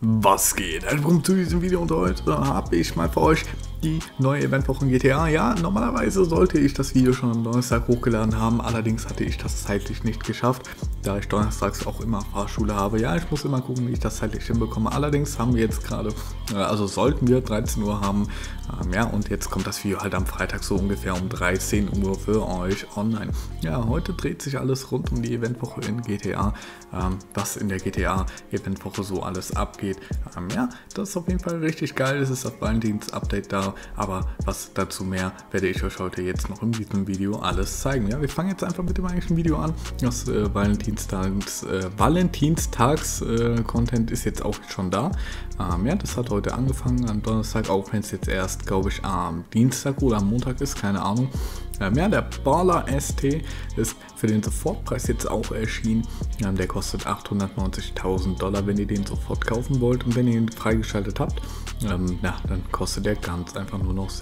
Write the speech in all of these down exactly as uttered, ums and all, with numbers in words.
Was geht? Willkommen zu diesem Video und heute habe ich mal für euch die neue Eventwoche in G T A. Ja, normalerweise sollte ich das Video schon am Donnerstag hochgeladen haben, allerdings hatte ich das zeitlich nicht geschafft, da ich donnerstags auch immer Fahrschule habe. Ja, ich muss immer gucken, wie ich das zeitlich hinbekomme. Allerdings haben wir jetzt gerade, also sollten wir dreizehn Uhr haben, ähm, ja, und jetzt kommt das Video halt am Freitag so ungefähr um dreizehn Uhr für euch online. Ja, heute dreht sich alles rund um die Eventwoche in G T A, ähm, was in der G T A Eventwoche so alles abgeht. Ähm, ja, das ist auf jeden Fall richtig geil. Es ist das Valentins-Update da, aber was dazu mehr werde ich euch heute jetzt noch in diesem Video alles zeigen. Ja, wir fangen jetzt einfach mit dem eigentlichen Video an. Das äh, Valentinstags, äh, Valentinstags-Content äh, ist jetzt auch schon da. Ähm, ja, das hat heute angefangen am Donnerstag, auch wenn es jetzt erst, glaube ich, am Dienstag oder am Montag ist, keine Ahnung. Ähm, ja, der Baller S T ist für den Sofortpreis jetzt auch erschienen. Ähm, der kostet achthundertneunzigtausend Dollar, wenn ihr den sofort kaufen wollt. Und wenn ihr ihn freigeschaltet habt, ähm, ja, dann kostet der ganz einfach nur noch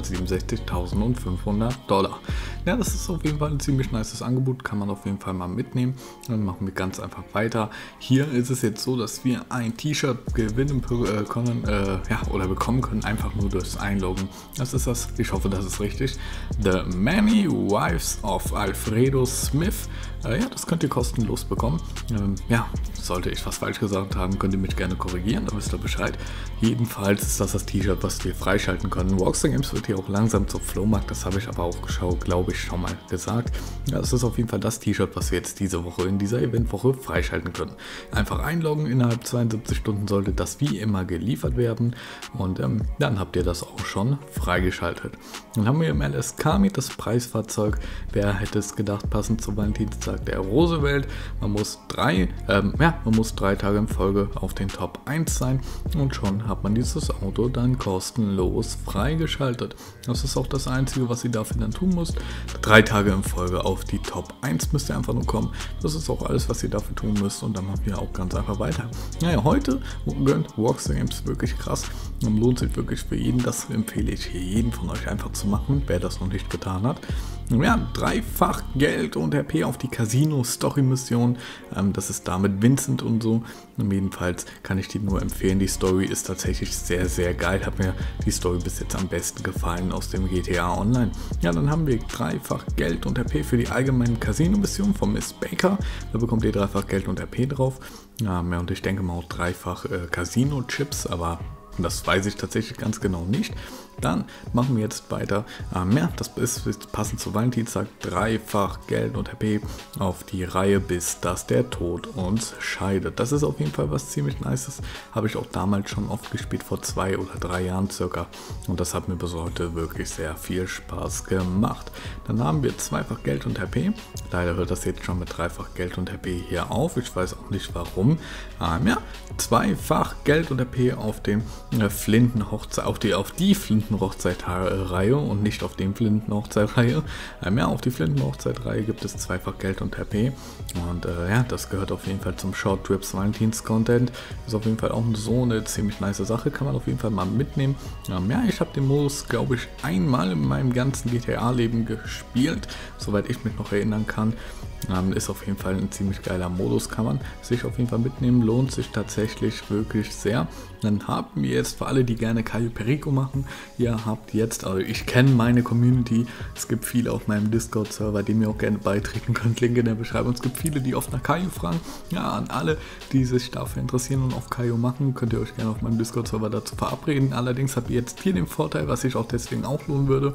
sechshundertsiebenundsechzigtausendfünfhundert Dollar. Ja, das ist auf jeden Fall ein ziemlich nices Angebot, kann man auf jeden Fall mal mitnehmen. Dann machen wir ganz einfach weiter. Hier ist es jetzt so, dass wir ein T-Shirt gewinnen äh, können, äh, ja, oder bekommen können, einfach nur durchs Einloggen. Das ist das, ich hoffe, das ist richtig. The Many Wives of Alfredo Smith. Äh, ja, das könnt ihr kostenlos bekommen. Ähm, ja, sollte ich was falsch gesagt haben, könnt ihr mich gerne korrigieren, da wisst ihr Bescheid. Jedenfalls ist das das T-Shirt, was wir freischalten können. Rockstar Games wird hier auch langsam zum Flohmarkt, das habe ich aber auch geschaut, glaube ich, schon mal gesagt. Ja, das ist auf jeden Fall das T-Shirt, was wir jetzt diese Woche in dieser Eventwoche freischalten können. Einfach einloggen, innerhalb zweiundsiebzig Stunden sollte das wie immer geliefert werden und ähm, dann habt ihr das auch schon freigeschaltet. Dann haben wir im L S K mit das Preisfahrzeug. Wer hätte es gedacht, passend zum Valentinstag der Roosevelt. Man muss drei, ähm, ja, man muss drei Tage in Folge auf den Top eins sein und schon hat man dieses Auto dann kostenlos freigeschaltet. Das ist auch das Einzige, was ihr dafür dann tun müsst. Drei Tage in Folge auf die Top eins müsst ihr einfach nur kommen. Das ist auch alles, was ihr dafür tun müsst und dann machen wir auch ganz einfach weiter. Naja, heute gönnt Rockstar Games wirklich krass. Und lohnt sich wirklich für jeden. Das empfehle ich hier jeden von euch einfach zu machen, wer das noch nicht getan hat. Ja, dreifach Geld und R P auf die Casino-Story-Mission. Ähm, das ist da mit Vincent und so. Und jedenfalls kann ich die nur empfehlen. Die Story ist tatsächlich sehr, sehr geil. Hat mir die Story bis jetzt am besten gefallen aus dem G T A Online. Ja, dann haben wir dreifach Geld und R P für die allgemeinen Casino-Mission von Miss Baker. Da bekommt ihr dreifach Geld und R P drauf. Ja, und ich denke mal auch dreifach äh, Casino-Chips, aber das weiß ich tatsächlich ganz genau nicht. Dann machen wir jetzt weiter. Ähm, ja, das ist, ist passend zu Valentinstag. Dreifach Geld und R P auf die Reihe, bis dass der Tod uns scheidet. Das ist auf jeden Fall was ziemlich Nices. Habe ich auch damals schon oft gespielt, vor zwei oder drei Jahren circa. Und das hat mir bis heute wirklich sehr viel Spaß gemacht. Dann haben wir zweifach Geld und R P. Leider hört das jetzt schon mit dreifach Geld und R P hier auf. Ich weiß auch nicht warum. Ähm, ja, zweifach Geld und R P auf den äh, Flinten-Hochzeit, auf die, auf die Flinten-Hochzeit-Reihe und nicht auf den Flinten-Hochzeit-Reihe. Ähm, ja, auf die Flinten-Hochzeit-Reihe gibt es zweifach Geld und R P. Und äh, ja, das gehört auf jeden Fall zum Short Trips Valentins-Content. Ist auf jeden Fall auch so eine ziemlich nice Sache, kann man auf jeden Fall mal mitnehmen. Ähm, ja, ich habe den Modus, glaube ich, einmal in meinem ganzen G T A-Leben gespielt, soweit ich mich noch erinnern kann. Ähm, ist auf jeden Fall ein ziemlich geiler Modus, kann man sich auf jeden Fall mitnehmen, lohnt sich tatsächlich wirklich sehr. Dann haben wir jetzt für alle, die gerne Cayo Perico machen, ihr habt jetzt, also ich kenne meine Community, es gibt viele auf meinem Discord-Server, die mir auch gerne beitreten könnt, Link in der Beschreibung. Es gibt viele, die oft nach Cayo fragen. Ja, an alle, die sich dafür interessieren und auf Cayo machen, könnt ihr euch gerne auf meinem Discord-Server dazu verabreden. Allerdings habt ihr jetzt hier den Vorteil, was sich auch deswegen auch lohnen würde.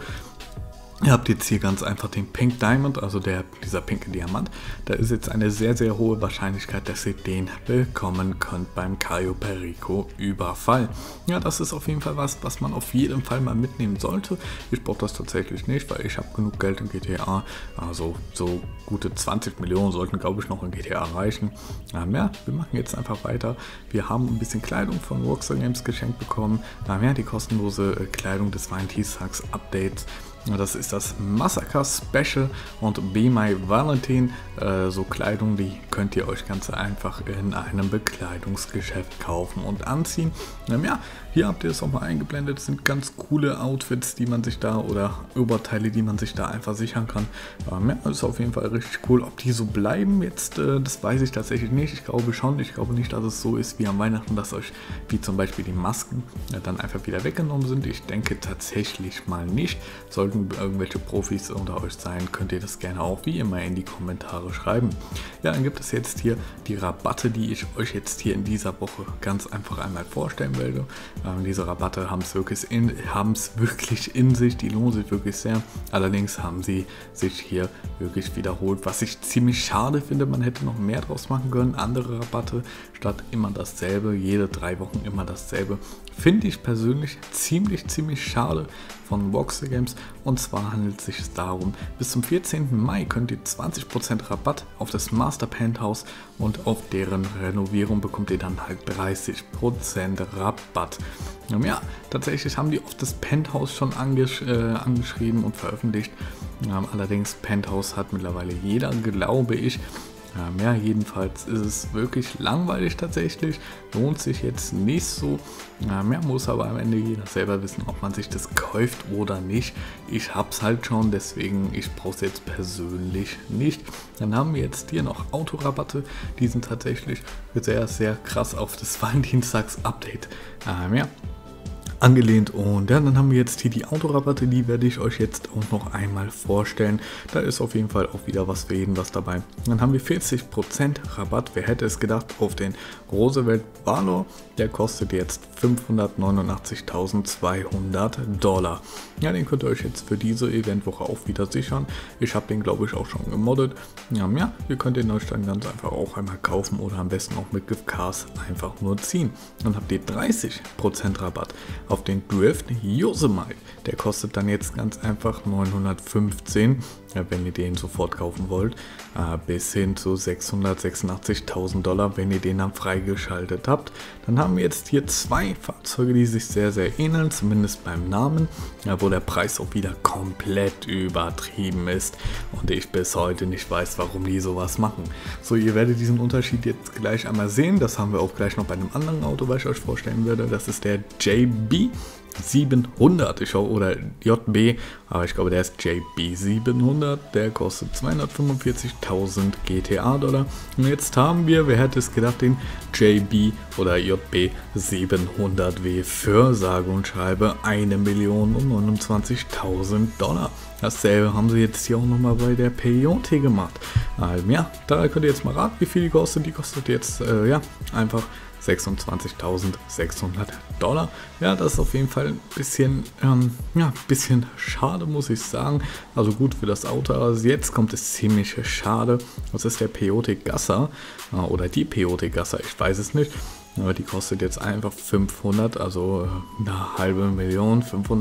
Ihr habt jetzt hier ganz einfach den Pink Diamond, also der, dieser pinke Diamant. Da ist jetzt eine sehr, sehr hohe Wahrscheinlichkeit, dass ihr den bekommen könnt beim Cayo Perico Überfall. Ja, das ist auf jeden Fall was, was man auf jeden Fall mal mitnehmen sollte. Ich brauche das tatsächlich nicht, weil ich habe genug Geld in G T A. Also so gute zwanzig Millionen sollten, glaube ich, noch in G T A reichen. Ähm, ja, wir machen jetzt einfach weiter. Wir haben ein bisschen Kleidung von Rockstar Games geschenkt bekommen. Ähm, ja, die kostenlose äh, Kleidung des Valentinstags Updates. Das ist das Massacre Special und Be My Valentine. Äh, so Kleidung, die könnt ihr euch ganz einfach in einem Bekleidungsgeschäft kaufen und anziehen. Ähm, ja, hier habt ihr es auch mal eingeblendet. Das sind ganz coole Outfits, die man sich da oder Oberteile, die man sich da einfach sichern kann. Ähm, ja, das ist auf jeden Fall richtig cool. Ob die so bleiben jetzt, äh, das weiß ich tatsächlich nicht. Ich glaube schon. Ich glaube nicht, dass es so ist wie am Weihnachten, dass euch wie zum Beispiel die Masken äh, dann einfach wieder weggenommen sind. Ich denke tatsächlich mal nicht. Sollten irgendwelche Profis unter euch sein, könnt ihr das gerne auch wie immer in die Kommentare schreiben. Ja, dann gibt es jetzt hier die Rabatte, die ich euch jetzt hier in dieser Woche ganz einfach einmal vorstellen werde. Ähm, diese Rabatte haben es wirklich in, haben es wirklich in sich, die lohnen sich wirklich sehr. Allerdings haben sie sich hier wirklich wiederholt, was ich ziemlich schade finde. Man hätte noch mehr draus machen können. Andere Rabatte statt immer dasselbe, jede drei Wochen immer dasselbe. Finde ich persönlich ziemlich, ziemlich schade von Rockstar Games. Und zwar handelt es sich darum, bis zum vierzehnten Mai könnt ihr zwanzig Prozent Rabatt auf das Master Penthouse und auf deren Renovierung bekommt ihr dann halt dreißig Prozent Rabatt. Ja, tatsächlich haben die auf das Penthouse schon angesch äh, angeschrieben und veröffentlicht. Ähm, allerdings Penthouse hat mittlerweile jeder, glaube ich. Ja, mehr jedenfalls ist es wirklich langweilig tatsächlich, lohnt sich jetzt nicht so. Ja, mehr muss aber am Ende jeder selber wissen, ob man sich das kauft oder nicht. Ich hab's halt schon, deswegen ich brauche es jetzt persönlich nicht. Dann haben wir jetzt hier noch Autorabatte, die sind tatsächlich sehr, sehr krass auf das Valentinstags-Update. Ähm, ja. angelehnt. Und ja, dann haben wir jetzt hier die Autorabatte, die werde ich euch jetzt auch noch einmal vorstellen. Da ist auf jeden Fall auch wieder was für jeden was dabei. Dann haben wir vierzig Prozent Rabatt, wer hätte es gedacht, auf den Roosevelt Valor. Der kostet jetzt fünfhundertneunundachtzigtausendzweihundert Dollar. Ja, den könnt ihr euch jetzt für diese Eventwoche auch wieder sichern. Ich habe den, glaube ich, auch schon gemoddet. Ja, ja, ihr könnt den euch dann ganz einfach auch einmal kaufen oder am besten auch mit Gift Cards einfach nur ziehen. Dann habt ihr dreißig Prozent Rabatt auf den Drift Yosemite. Der kostet dann jetzt ganz einfach neunhundertfünfzehn, ja, wenn ihr den sofort kaufen wollt, äh, bis hin zu sechshundertsechsundachtzigtausend Dollar, wenn ihr den dann freigeschaltet habt. Dann haben wir jetzt hier zwei Fahrzeuge, die sich sehr, sehr ähneln, zumindest beim Namen, ja, wo der Preis auch wieder komplett übertrieben ist und ich bis heute nicht weiß, warum die sowas machen. So, ihr werdet diesen Unterschied jetzt gleich einmal sehen. Das haben wir auch gleich noch bei einem anderen Auto, was ich euch vorstellen werde. Das ist der J B siebenhundert, ich hoffe, oder J B, aber ich glaube, der ist J B siebenhundert, der kostet zweihundertfünfundvierzigtausend G T A-Dollar. Und jetzt haben wir, wer hätte es gedacht, den J B oder J B siebenhundert W für sage und schreibe eine Million neunundzwanzigtausend Dollar. Dasselbe haben sie jetzt hier auch nochmal bei der Peyote gemacht. Also, ja, da könnt ihr jetzt mal raten, wie viel die kostet. Die kostet jetzt, äh, ja, einfach sechsundzwanzigtausendsechshundert Dollar. Ja, das ist auf jeden Fall ein bisschen, ähm, ja, bisschen schade, muss ich sagen. Also gut für das Auto, also jetzt kommt es ziemlich schade. Das ist der Peyote Gasser äh, oder die Peyote Gasser, ich weiß es nicht. Aber die kostet jetzt einfach fünfhundert, also eine halbe Million,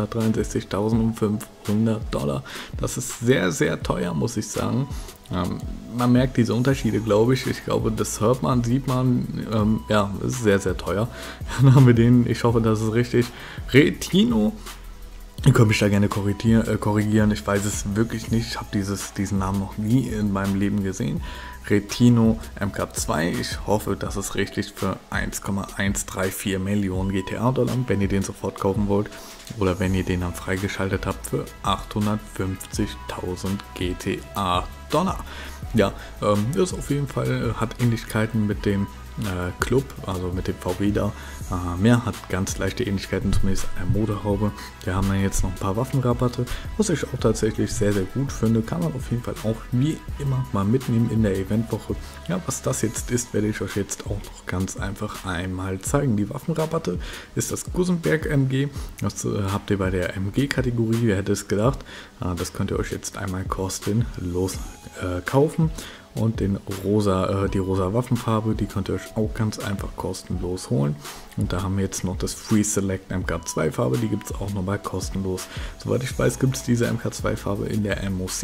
fünfhundertdreiundsechzigtausendfünfhundert Dollar. Das ist sehr, sehr teuer, muss ich sagen. Ähm, man merkt diese Unterschiede, glaube ich. Ich glaube, das hört man, sieht man. Ähm, ja, ist sehr, sehr teuer. Dann haben wir den, ich hoffe, das ist richtig, Retino. Ihr könnt mich da gerne korrigieren, äh, korrigieren. Ich weiß es wirklich nicht. Ich habe diesen Namen noch nie in meinem Leben gesehen. Retino M K zwei. Ich hoffe, das ist richtig, für eins Komma hundertvierunddreißig Millionen G T A-Dollar, wenn ihr den sofort kaufen wollt. Oder wenn ihr den dann freigeschaltet habt für achthundertfünfzigtausend G T A-Dollar. Ja, ähm, das auf jeden Fall hat Ähnlichkeiten mit dem äh, Club, also mit dem V W da. Äh, mehr hat ganz leichte Ähnlichkeiten, zumindest an der Motorhaube. Wir haben dann jetzt noch ein paar Waffenrabatte, was ich auch tatsächlich sehr, sehr gut finde. Kann man auf jeden Fall auch wie immer mal mitnehmen in der Eventwoche. Ja, was das jetzt ist, werde ich euch jetzt auch noch ganz einfach einmal zeigen. Die Waffenrabatte ist das Gusenberg M G. Das äh, habt ihr bei der M G-Kategorie, wer hätte es gedacht. Äh, das könnt ihr euch jetzt einmal kostenlos äh, kaufen. Und den rosa, äh, die rosa Waffenfarbe, die könnt ihr euch auch ganz einfach kostenlos holen. Und da haben wir jetzt noch das Free Select M K zwei Farbe, die gibt es auch nochmal kostenlos. Soweit ich weiß, gibt es diese M K zwei Farbe in der M O C.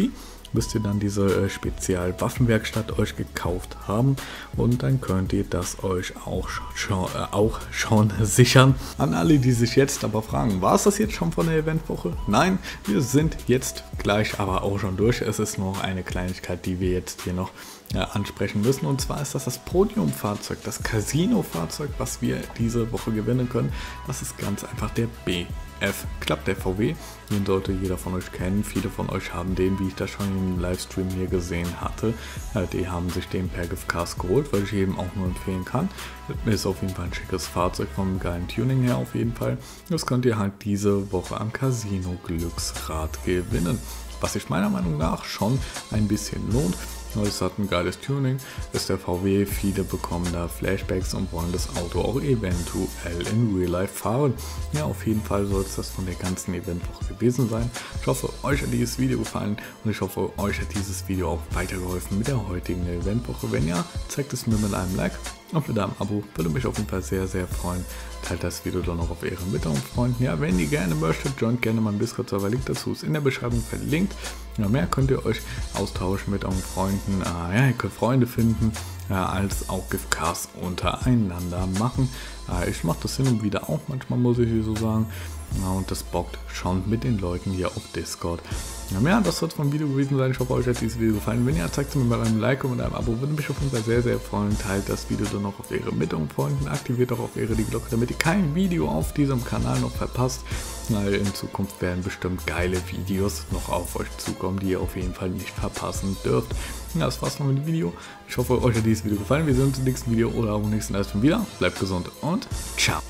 müsst ihr dann diese äh, Spezialwaffenwerkstatt euch gekauft haben und dann könnt ihr das euch auch schon, äh, auch schon sichern. An alle, die sich jetzt aber fragen, war es das jetzt schon von der Eventwoche? Nein, wir sind jetzt gleich aber auch schon durch. Es ist noch eine Kleinigkeit, die wir jetzt hier noch äh, ansprechen müssen, und zwar ist das das Podiumfahrzeug, das Casino-Fahrzeug, was wir diese Woche gewinnen können. Das ist ganz einfach der B F Club, der V W. Den sollte jeder von euch kennen. Viele von euch haben den, wie ich das schon im Livestream hier gesehen hatte. Ja, die haben sich den per Giftcast geholt, weil ich jedem auch nur empfehlen kann. Ist auf jeden Fall ein schickes Fahrzeug vom geilen Tuning her auf jeden Fall. Das könnt ihr halt diese Woche am Casino Glücksrad gewinnen, was sich meiner Meinung nach schon ein bisschen lohnt. Es hat ein geiles Tuning, ist der V W, viele bekommen da Flashbacks und wollen das Auto auch eventuell in Real Life fahren. Ja, auf jeden Fall soll es das von der ganzen Eventwoche gewesen sein. Ich hoffe, euch hat dieses Video gefallen und ich hoffe, euch hat dieses Video auch weitergeholfen mit der heutigen Eventwoche. Wenn ja, zeigt es mir mit einem Like und mit einem Abo, würde mich auf jeden Fall sehr, sehr freuen. Teilt das Video dann auch auf Ehren mit euren Freunden. Ja, wenn ihr gerne möchtet, joint gerne meinen Discord-Server. Link dazu ist in der Beschreibung verlinkt. Ja, mehr könnt ihr euch austauschen mit euren Freunden. Äh, ja, ihr könnt Freunde finden, äh, als auch Giftcasts untereinander machen. Äh, ich mache das hin und wieder auch, manchmal muss ich hier so sagen. Ja, und das bockt schon mit den Leuten hier auf Discord. Ja, ja, das soll es vom Video gewesen sein. Ich hoffe, euch hat dieses Video gefallen. Wenn ja, zeigt es mir mit einem Like und mit einem Abo. Würde mich auf jeden Fall sehr, sehr freuen. Teilt das Video dann noch auf Ehre mit euren Freunden. Aktiviert auch auf Ehre die Glocke, damit ihr kein Video auf diesem Kanal noch verpasst. Weil in Zukunft werden bestimmt geile Videos noch auf euch zukommen, die ihr auf jeden Fall nicht verpassen dürft. Ja, das war's von dem Video. Ich hoffe, euch hat dieses Video gefallen. Wir sehen uns im nächsten Video oder auch im nächsten Livestream wieder. Bleibt gesund und ciao.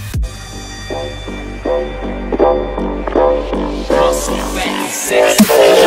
Muscle fast, sexy.